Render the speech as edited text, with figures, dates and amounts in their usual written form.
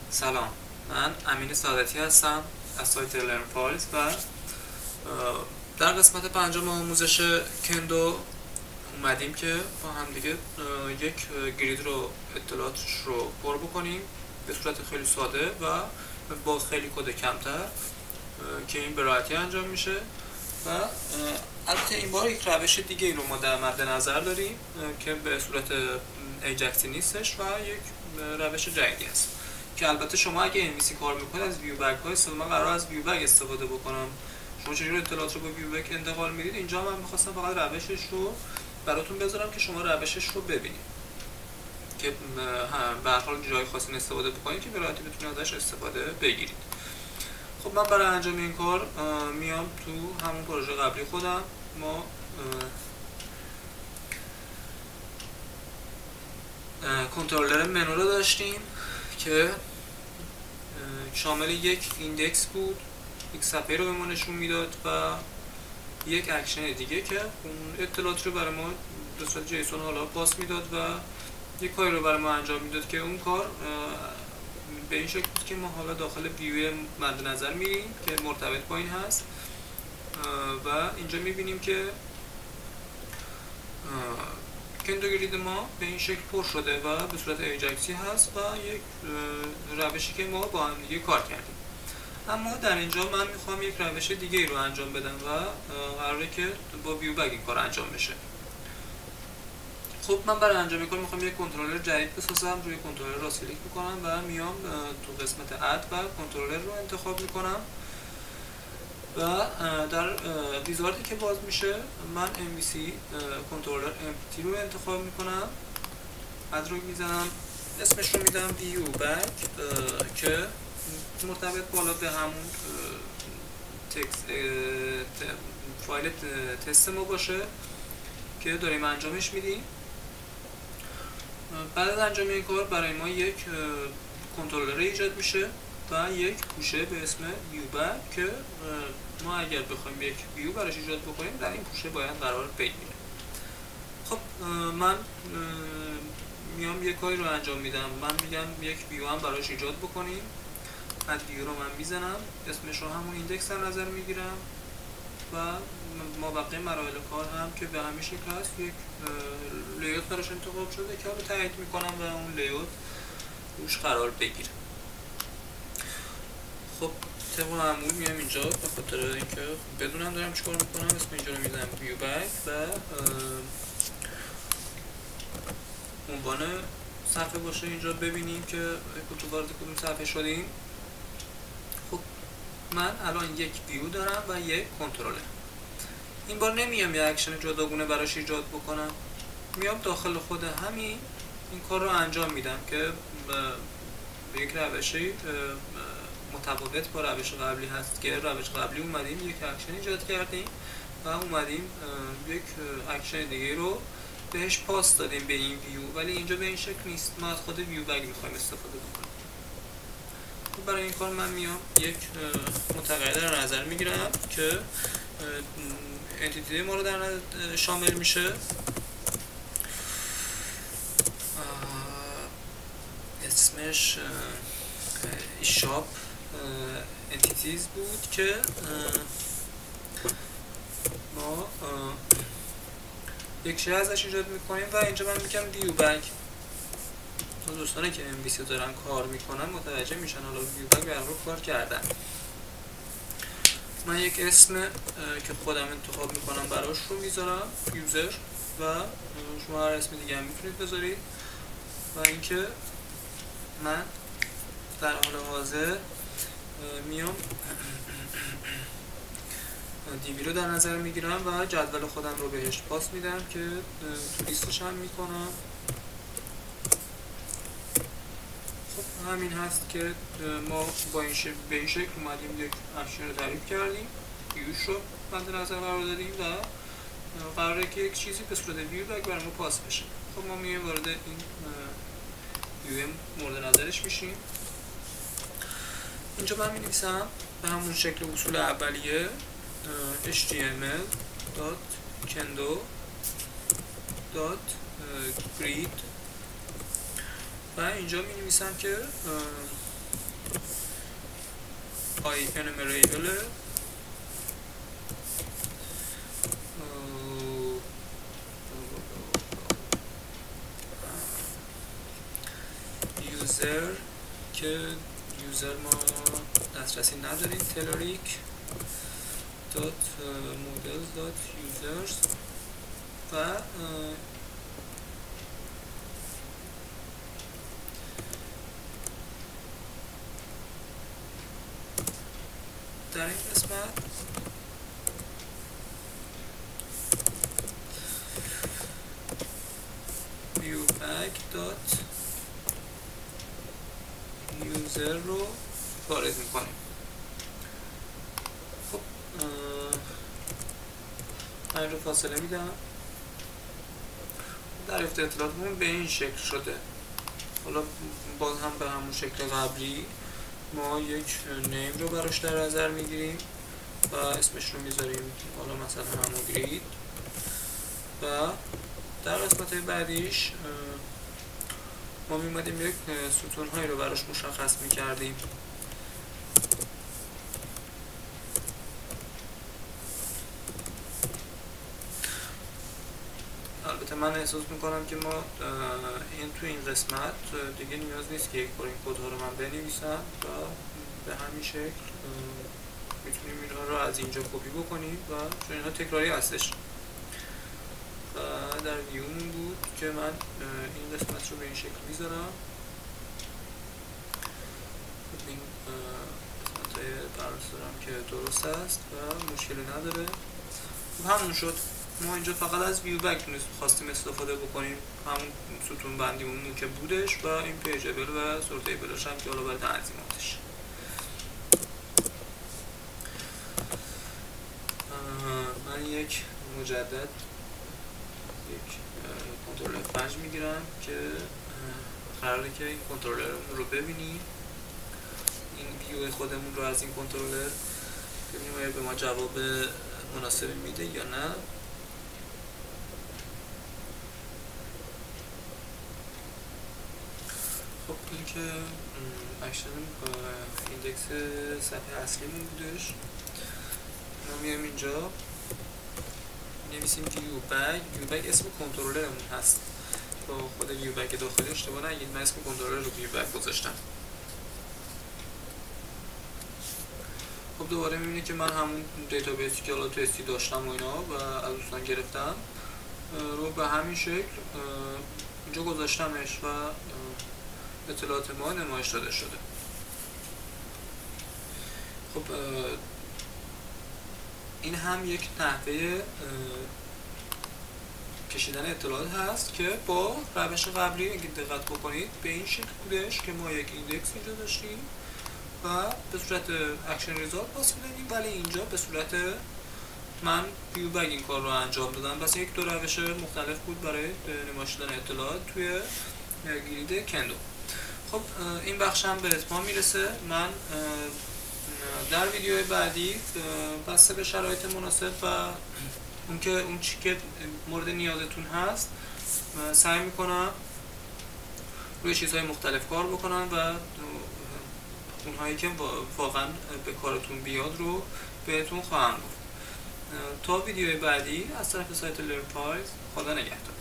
سلام، من امین سعادتی هستم از سایت لرن فایلز و در قسمت پنجم آموزش کندو اومدیم که با هم دیگه یک گرید رو اطلاعاتش رو پر بکنیم به صورت خیلی ساده و با خیلی کد کمتر که این به راحتی انجام میشه. و البته این بار یک روش دیگه ای رو ما در مد نظر داریم که به صورت ایجکسی نیستش و یک روش جدیدی است که البته شما اگه MVC کار میکنید از ویو بگ های استفاده، من قرار از ویو بگ استفاده بکنم. شما چجوری اطلاعات رو با ویو بگ انتقال میدید؟ اینجا من میخواستم فقط روشش رو براتون بذارم که شما روشش رو ببینید که به هر حال جای خاصی استفاده بکنید که به راحتی بتونید ازش استفاده بگیرید. خب من برای انجام این کار میام تو همون پروژه قبلی خودم. ما کنترلر منو رو داشتیم که شامل یک ایندکس بود، یک صفحه رو به ما نشون میداد و یک اکشن دیگه که اون اطلاعات رو برای ما به صورت جیسون حالا پاس میداد و یک کاری رو برای ما انجام میداد که اون کار به این شکل بود که ما حالا داخل ویو مد نظر میریم که مرتبط با این هست و اینجا میبینیم که کندو گرید ما به این شکل پر شده و به صورت ایجکسی هست و یک روشی که ما با هم دیگه کار کردیم. اما در اینجا من میخوام یک روش دیگه ای رو انجام بدم و قراره که با ویو بگ این کار انجام بشه. خب من برای انجام این کار میخوام یک کنترلر جدید بسازم. روی کنترلر راست کلیک میکنم و میام تو قسمت اد و کنترلر رو انتخاب میکنم و در ویزاردی که باز میشه من MVC کنترلر امپتی رو انتخاب میکنم، اد رو میزنم، اسمش رو میدم ویو بگ که مرتبط بالا به همون فایل تست ما باشه که داریم انجامش میدیم. بعد از انجام این کار برای ما یک کنترلر ایجاد میشه و یک پوشه به اسم ویو بگ که ما اگر بخوایم یک ویو براش ایجاد بکنیم در این پوشه باید قرار بگیره. خب من میام یک کاری رو انجام میدم. من میگم یک ویو هم براش ایجاد بکنیم. اد ویو رو من میزنم، اسمش رو همون ایندکس در نظر میگیرم و مابقی مراحل کار هم که به همین شکل هست یک لیوت براش انتخاب شده که رو تایید میکنم و اون لیوت روش قرار بگیره. خب طبق معمول میام اینجا به خاطر اینکه بدونم دارم چیکار میکنم اسم اینجا رو میزنم ویو بگ و عنوان صفحه باشه اینجا ببینیم که کجا وارد کدوم صفحه شدیم. خب من الان یک ویو دارم و یک کنترلر. این بار نمیام یه اکشن جداگونه براش ایجاد بکنم، میام داخل خود همین این کار رو انجام میدم که به یک روشی متفاوت با روش قبلی هست که روش قبلی اومدیم یک اکشن ایجاد کردیم و اومدیم یک اکشن دیگه رو بهش پاس دادیم به این ویو، ولی اینجا به این شکل نیست. ما از خود ویو بگ میخوایم استفاده بکنیم. برای این کار من میام یک متغیر در نظر میگیرم که انتیتی ما رو در شامل میشه. اسمش شاپ انتیتیز بود که ما یک شی ازش ایجاد میکنیم و اینجا من میگم ویو بگ. دوستانی که MVC دارن کار میکنن متوجه میشن حالا ویو بگ به رو کار کردن. من یک اسم که خودم انتخاب میکنم براش رو میذارم یوزر و شما هر اسم دیگه هم میتونید بذارید و اینکه من در حال حاضر میام دیوی رو در نظر میگیرم و جدول خودم رو بهش پاس میدم که تو لیستش هم میکنم. خب همین هست که ما با این شکل به این شکل اومدیم یک اکشن رو تعریف کردیم، ویوش رو مد نظر قرار دادیم و قراره که یک چیزی به صورت ویو بگ برای ما پاس بشه. خب ما میایم وارد این ویو مورد نظرش میشیم. اینجا من می‌نویسم به همون شکل اصول اولیه html.kendo.grid و اینجا می‌نویسم که آی انومریبل یوزر که یوزر ما دسترسی نداریم، تلریک دات مودلز دات یوزرز و در این قسمت viewBag دات یوزر رو وارد میکنیم. خب این رو فاصله میدم. دریافت اطلاعاتمون به این شکل شده. حالا باز هم به همون شکل قبلی ما یک نیم رو براش در نظر میگیریم و اسمش رو میذاریم حالا مثلا همون گرید و در قسمت بعدیش ما میمدیم یک ستون هایی رو براش مشخص میکردیم. البته من احساس میکنم که ما این تو این قسمت دیگه نیاز نیست که یک بار این کدها رو من بنویسم و به همین شکل میتونیم اینها رو از اینجا کپی بکنیم و چون اینها تکراری هستش و در ویومون بود که من این قسمت رو به این شکل میذارم. این قسمت های بررس دارم که درست است و مشکلی نداره. همون شد. ما اینجا فقط از viewBag خواستیم استفاده بکنیم، همون ستون بندیمون که بودش و این پیجبل و سورتیبلش هم که حالا برای تنظیماتش. من یک مجدد یک کنترلر 5 میگیرم که قراره که این کنترلر رو ببینیم، این ویو خودمون رو از این کنترلر ببینیم آیا به ما جواب مناسبی میده یا نه. خب این که اکشن ایندکس صفحه اصلیمون بودش. ما میایم اینجا نویسیم viewBag اسم کنترلرمون هست. با خود viewBag داخلی اشتباه نگید، من اسم کنترلر رو viewBag گذاشتم. خب دوباره میبینید که من همون دیتابیسی که حالا تستی داشتم و اینا و از دوستان گرفتم رو به همین شکل اینجا گذاشتمش و اطلاعات ما نمایش داده شده. خب این هم یک نحوه کشیدن اطلاعات هست که با روش قبلی اگه دقت بکنید به این شکل بودش که ما یک ایندکس اینجا داشتیم و به صورت اکشن ریزالت پاس میدادیم، ولی اینجا به صورت من viewBag این کار رو انجام دادم. بس یک دو روش مختلف بود برای نمایش دادن اطلاعات توی گرید کندو. خب این بخش هم به اتمام میرسه. من در ویدیو بعدی بسته به شرایط مناسب و اون چی که مورد نیازتون هست سعی میکنم روی چیزهای مختلف کار بکنم و اونهایی که واقعا به کارتون بیاد رو بهتون خواهم گفت. تا ویدیو بعدی از طرف سایت لرنفایلز، خدا نگهدار.